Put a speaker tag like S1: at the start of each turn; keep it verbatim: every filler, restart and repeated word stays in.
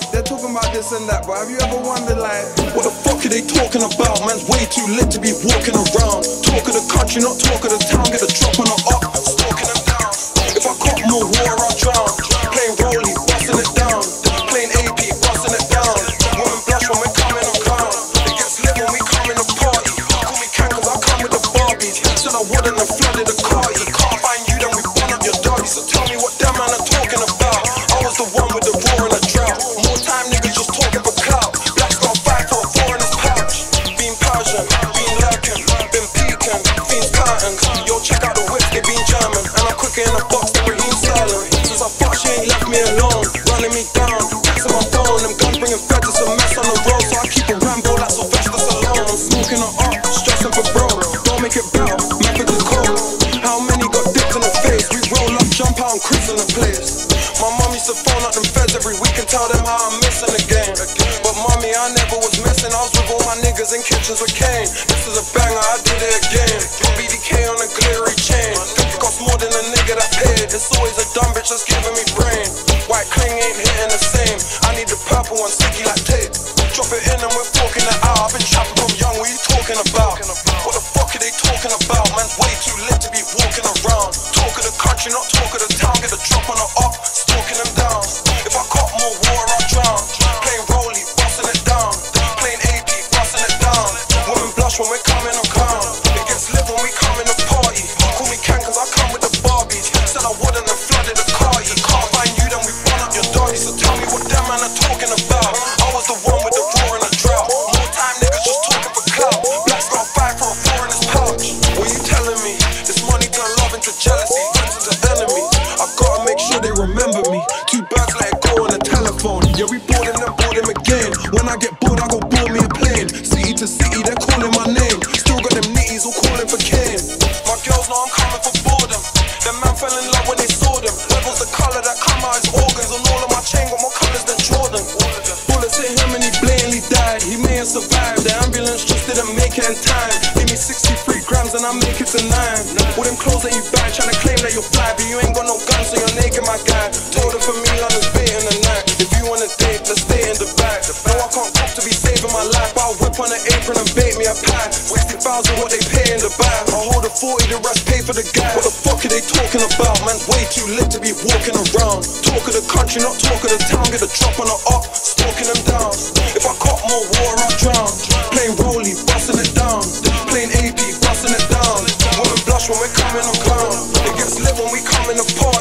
S1: they're talking about this and that, but have you ever wondered, like, what the fuck are they talking about? Man's way too lit to be walking around. Talk of the country, not talk of the town. Get a drop on the up, stalking them down. If I caught more water, I'll drown. Plain rollie, busting it down. Plain A P, busting it down. Women blush when we're coming on crown. It gets lit when we come in the party. Call me can cause I come with the Barbies. Said I wouldn't have flooded the car. You can't find you, then we burn up your doggy. So tell me what them man are talking about. I was the one with the roar and the drought. More time niggas just talking for clout. Black's got five for a four in his pouch. Been Persian, been lurking, been peeking, fiends counting. Yo, check out the whip, they been German. And I'm quicker in the box than Raheem Sterling. Since I thought she ain't left me alone, running me down, texting my phone. Them guns bringing feds, it's a mess on the road. So I keep a Rambo like Sylvester Stallone. I'm smoking her up, stressing for bro. Don't make it bow, method is cold. How many got dipped in the face? We roll up, jump out and cruise in the place. My mom used to phone up them feds every week and tell them how I'm missing again. But mommy, I never was missing. I was with all my niggas in kitchens with Kane. This is a banger, I did it again. B D K on a glittery chain. It costs more than a nigga that paid. It's always a dumb bitch that's giving me brain. White cling ain't hitting the same. I need the purple one, sticky like tape. Drop it in and we're talking it out. I've been trapping from young, what you talking about? What the fuck are they talking about? Man's way too lit to be walking around. Talk of the country, not talk of the town. Get a drop on the up, stalking them down. If I caught more water, I'll drown. Plain rollie, busting it down. Plain A P, busting it down. Women blush when we're coming on crown. It gets lit when we come in the party. Call me can cause I come with the Barbies. Said I wouldn't have flooded the car. You can't find you, then we burn up your doggy. So tell me what them man are talking about. I was the one with the roar and the drought. More time niggas just talking for clout. Black's got five for a four in his pouch. What you telling me? This money turn love into jealousy, friends into enemy. I gotta make sure they remember me. Two birds let it go on the telephone. Yeah, we board him, then board him again. When I get bored, I go board me a plane. City to city, they're calling my name. Still got them nitties all calling for Kane. My girls know I'm coming for boredom. Them man fell in love when they saw them. Levels the colour that come out his organs. On all of my chain got more colours than Jordan. Bullets hit him and he blatantly died. He may have survived, the ambulance just didn't make it in time. Give me sixty-three grams and I make it to nine. All them clothes that you buy, trying to claim that you're fly, but you ain't got no gun, so you're naked, my guy. Told her for me, London's baiting the night. If you wanna date, let's stay in the back. No, I can't cook to be saving my life, but I'll whip on an apron and bake me a pie. sixty thousand what they pay in the back. I'll hold a forty, the rest pay for the gas. What the fuck are they talking about? Man's way too lit to be walking around. Talk of the country, not talk of the town. Get a drop on the up, stalking them down. If I caught more water, I'll drown. Plain rollie, busting it down. Plain A P, busting it down. Women blush when we're coming on crown. It gets lit when we come in the party.